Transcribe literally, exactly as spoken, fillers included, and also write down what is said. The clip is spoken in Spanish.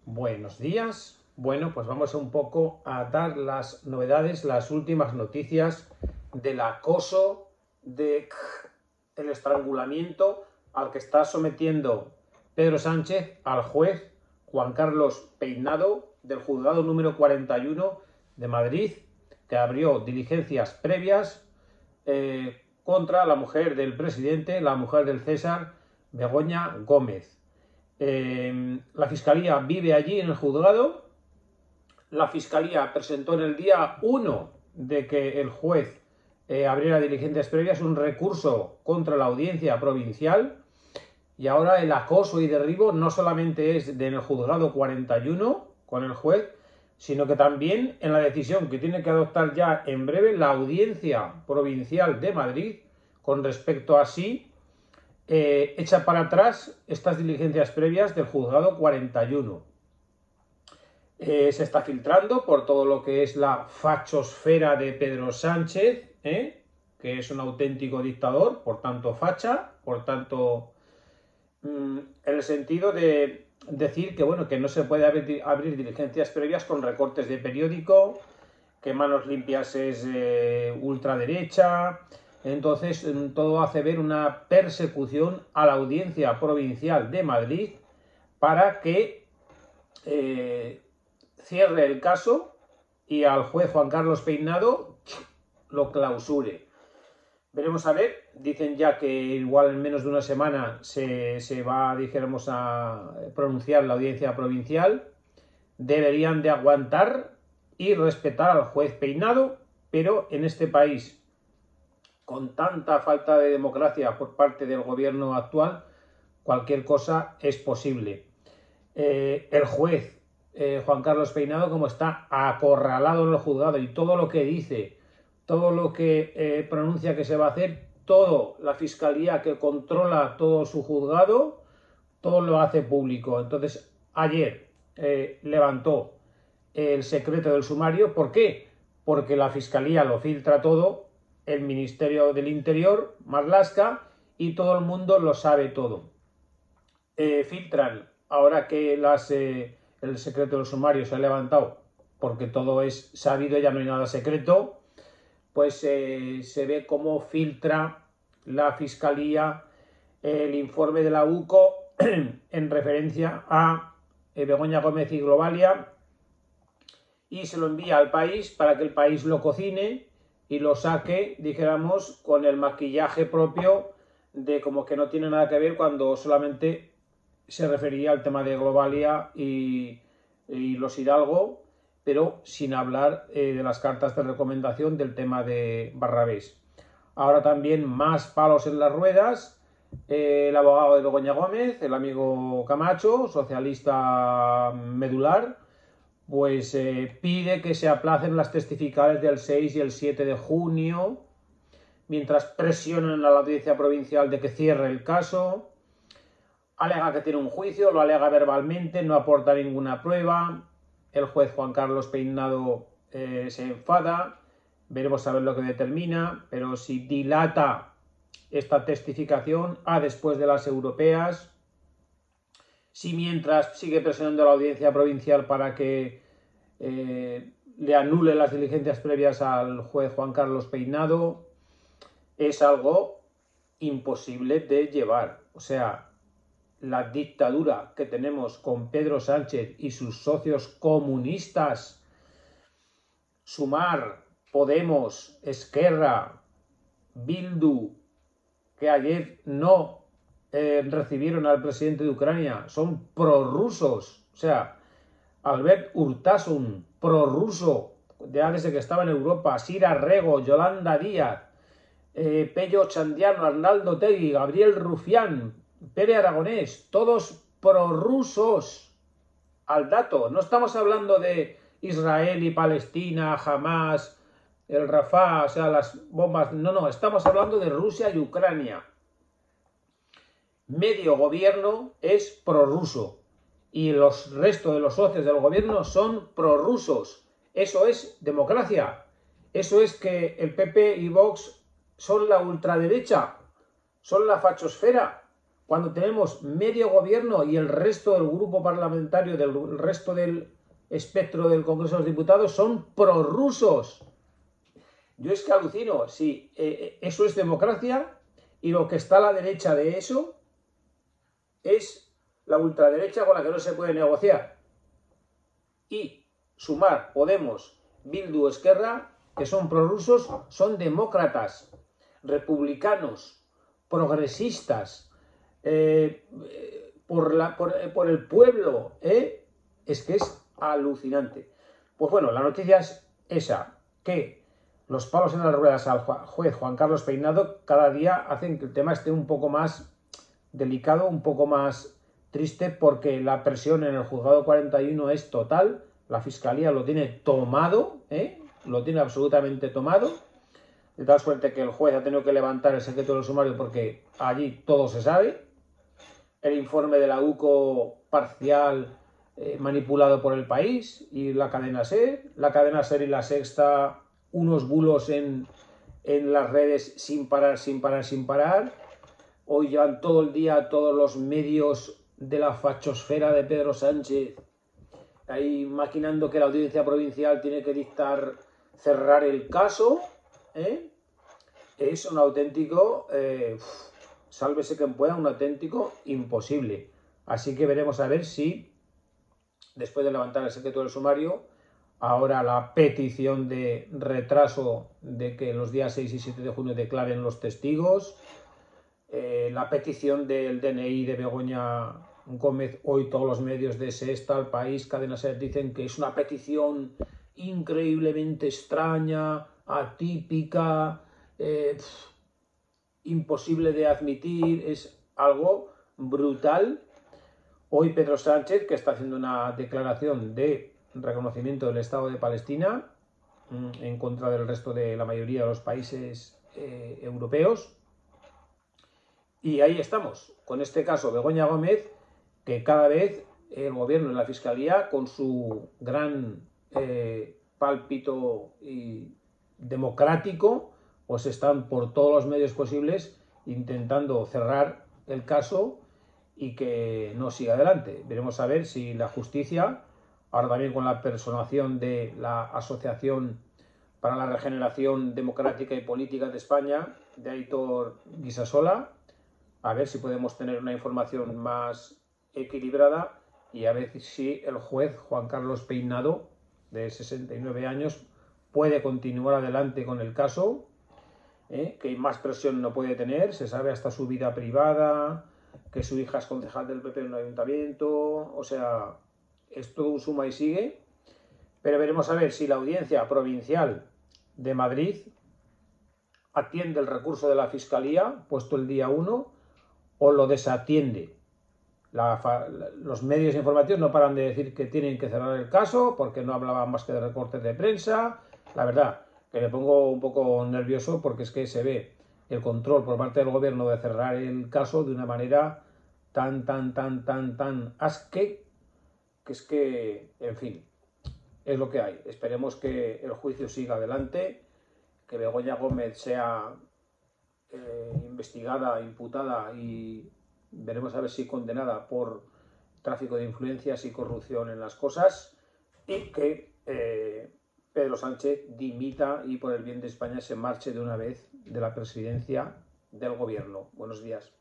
Buenos días. Bueno, pues vamos un poco a dar las novedades, las últimas noticias del acoso, del estrangulamiento al que está sometiendo Pedro Sánchez al juez Juan Carlos Peinado del juzgado número cuarenta y uno de Madrid, que abrió diligencias previas eh, contra la mujer del presidente, la mujer del César, Begoña Gómez. Eh, la Fiscalía vive allí en el juzgado. La Fiscalía presentó en el día uno de que el juez eh, abriera diligencias previas un recurso contra la audiencia provincial, y ahora el acoso y derribo no solamente es en el juzgado cuarenta y uno con el juez, sino que también en la decisión que tiene que adoptar ya en breve la audiencia provincial de Madrid con respecto a si Eh, echa para atrás estas diligencias previas del juzgado cuarenta y uno. Eh, se está filtrando por todo lo que es la fachosfera de Pedro Sánchez, ¿eh? que es un auténtico dictador, por tanto facha, por tanto mmm, en el sentido de decir que bueno, que no se puede abrir, abrir diligencias previas con recortes de periódico, que Manos Limpias es eh, ultraderecha. Entonces, todo hace ver una persecución a la audiencia provincial de Madrid para que eh, cierre el caso y al juez Juan Carlos Peinado lo clausure. Veremos a ver, dicen ya que igual en menos de una semana se, se va, dijéramos, a pronunciar la audiencia provincial. Deberían de aguantar y respetar al juez Peinado, pero en este país, con tanta falta de democracia por parte del gobierno actual, cualquier cosa es posible. Eh, el juez eh, Juan Carlos Peinado, como está acorralado en el juzgado y todo lo que dice, todo lo que eh, pronuncia que se va a hacer, todo la fiscalía que controla todo su juzgado, todo lo hace público. Entonces, ayer eh, levantó el secreto del sumario. ¿Por qué? Porque la fiscalía lo filtra todo, el Ministerio del Interior, Marlaska, y todo el mundo lo sabe todo. Eh, filtran, ahora que las, eh, el secreto del sumario se ha levantado, porque todo es sabido, ya no hay nada secreto, pues eh, se ve cómo filtra la fiscalía el informe de la U C O en referencia a eh, Begoña Gómez y Globalia, y se lo envía al país para que el país lo cocine y lo saque, dijéramos, con el maquillaje propio de como que no tiene nada que ver, cuando solamente se refería al tema de Globalia y, y los Hidalgo, pero sin hablar eh, de las cartas de recomendación del tema de Barrabés. Ahora también más palos en las ruedas. Eh, el abogado de Begoña Gómez, el amigo Camacho, socialista medular, pues eh, pide que se aplacen las testificales del seis y el siete de junio, mientras presionan a la audiencia provincial de que cierre el caso. Alega que tiene un juicio, lo alega verbalmente, no aporta ninguna prueba. El juez Juan Carlos Peinado eh, se enfada. Veremos a ver lo que determina, pero si dilata esta testificación a después de las europeas, si mientras sigue presionando a la audiencia provincial para que eh, le anule las diligencias previas al juez Juan Carlos Peinado, es algo imposible de llevar. O sea, la dictadura que tenemos con Pedro Sánchez y sus socios comunistas, Sumar, Podemos, Esquerra, Bildu, que ayer no eh, recibieron al presidente de Ucrania, son prorrusos. O sea, Albert Urtasun, prorruso, ya desde que estaba en Europa, Sira Rego, Yolanda Díaz, eh, Pello Chandiano, Arnaldo Tegui, Gabriel Rufián, Pere Aragonés, todos prorrusos. Al dato, no estamos hablando de Israel y Palestina, Hamas, el Rafah, o sea, las bombas, no, no, estamos hablando de Rusia y Ucrania. Medio gobierno es prorruso y los restos de los socios del gobierno son prorrusos. Eso es democracia. Eso es que el P P y Vox son la ultraderecha, son la fachosfera. cuando tenemos medio gobierno y el resto del grupo parlamentario, del resto del espectro del Congreso de los Diputados son prorrusos. Yo es que alucino, si eh, eso es democracia y lo que está a la derecha de eso es la ultraderecha con la que no se puede negociar. Y Sumar, Podemos, Bildu, Esquerra, que son prorrusos, son demócratas, republicanos, progresistas, eh, por, la, por, por el pueblo, ¿eh? Es que es alucinante. Pues bueno, la noticia es esa, que los palos en las ruedas al juez Juan Carlos Peinado cada día hacen que el tema esté un poco más delicado, un poco más triste, porque la presión en el juzgado cuarenta y uno es total, la fiscalía lo tiene tomado, ¿eh? Lo tiene absolutamente tomado, de tal suerte que el juez ha tenido que levantar el secreto del sumario porque allí todo se sabe, el informe de la U C O parcial eh, manipulado por el País y la cadena SER, la cadena SER y la Sexta, unos bulos en, en las redes sin parar, sin parar, sin parar. Hoy llevan todo el día todos los medios de la fachosfera de Pedro Sánchez ahí maquinando que la audiencia provincial tiene que dictar, cerrar el caso, ¿eh? Es un auténtico, eh, sálvese quien pueda, un auténtico imposible. Así que veremos a ver si, después de levantar el secreto del sumario, ahora la petición de retraso de que los días seis y siete de junio declaren los testigos, eh, la petición del D N I de Begoña Gómez, hoy todos los medios de Sexta, El País, Cadena SER dicen que es una petición increíblemente extraña, atípica, eh, pff, imposible de admitir, es algo brutal. Hoy Pedro Sánchez, que está haciendo una declaración de reconocimiento del Estado de Palestina en contra del resto de la mayoría de los países eh, europeos. Y ahí estamos, con este caso Begoña Gómez, que cada vez el gobierno y la fiscalía, con su gran eh, pálpito y democrático, pues están por todos los medios posibles intentando cerrar el caso y que no siga adelante. Veremos a ver si la justicia, ahora también con la personación de la Asociación para la Regeneración Democrática y Política de España, de Aitor Guisasola, a ver si podemos tener una información más equilibrada y a ver si el juez Juan Carlos Peinado, de sesenta y nueve años, puede continuar adelante con el caso, ¿eh? Que más presión no puede tener, se sabe hasta su vida privada, que su hija es concejal del P P en un ayuntamiento, o sea, es todo un suma y sigue, pero veremos a ver si la audiencia provincial de Madrid atiende el recurso de la Fiscalía, puesto el día uno, o lo desatiende. La, los medios informativos no paran de decir que tienen que cerrar el caso porque no hablaban más que de recortes de prensa. La verdad, que me pongo un poco nervioso porque es que se ve el control por parte del gobierno de cerrar el caso de una manera tan, tan, tan, tan, tan asque, que es que, en fin, es lo que hay. Esperemos que el juicio siga adelante, que Begoña Gómez sea eh, investigada, imputada y veremos a ver si condenada por tráfico de influencias y corrupción en las cosas, y que eh, Pedro Sánchez dimita y por el bien de España se marche de una vez de la presidencia del gobierno. Buenos días.